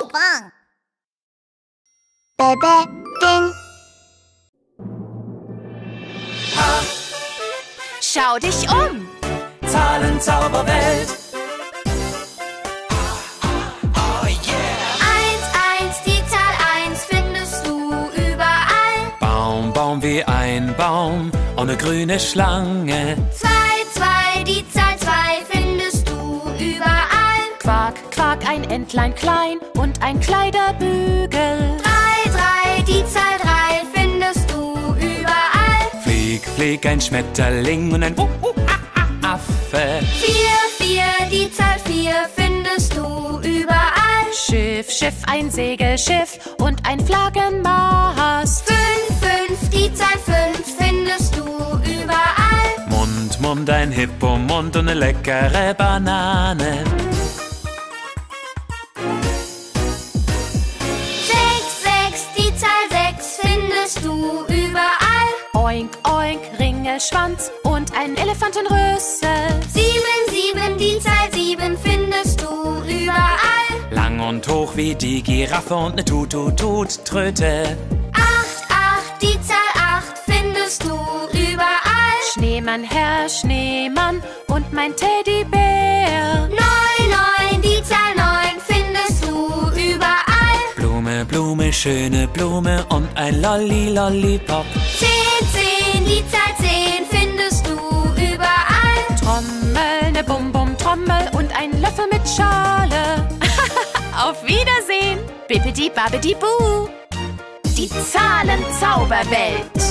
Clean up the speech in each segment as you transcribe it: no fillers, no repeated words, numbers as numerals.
Bang. Bebe, ding. Ha! Schau dich um. Zahlenzauberwelt. Oh Eins, yeah! eins, die Zahl 1 findest du überall. Baum, Baum wie ein Baum und eine grüne Schlange. 2, 2, die Zahl 2 findest du überall. Quack, Quack, ein Entlein klein und ein Kleiderbügel. 3, 3, die Zahl 3 findest du überall. Flieg, flieg, ein Schmetterling und ein Affe. 4, 4, die Zahl 4 findest du überall. Schiff, Schiff, ein Segelschiff und ein Flaggenmast. 5, 5, die Zahl 5 findest du überall. Mund, Mund, ein Hippomund und eine leckere Banane. 6, 6, die Zahl 6 findest du überall. Oink, Oink, Ringelschwanz und ein Elefantenrüssel. 7, 7, die Zahl 7 findest du überall. Lang und hoch wie die Giraffe und eine Tut-Tut-Tut-Tröte. 8, 8, die Zahl 8 findest du überall. Schneemann, Herr Schneemann und mein Teddybär. 9, 9, die Zahl 9 findest du überall. Blume, Blume, schöne Blume und ein Lolli-Lollipop. 10, 10, die Zahl 10 findest du überall. Trommel, ne Bum-Bum-Trommel und ein Löffel mit Schale. Auf Wiedersehen, Bippidi-Babbidi-Boo. Die Zahlenzauberwelt.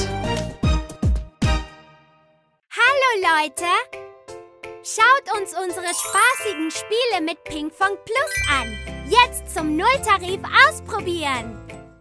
Hallo Leute! Schaut uns unsere spaßigen Spiele mit Pinkfong Plus an. Jetzt zum Nulltarif ausprobieren.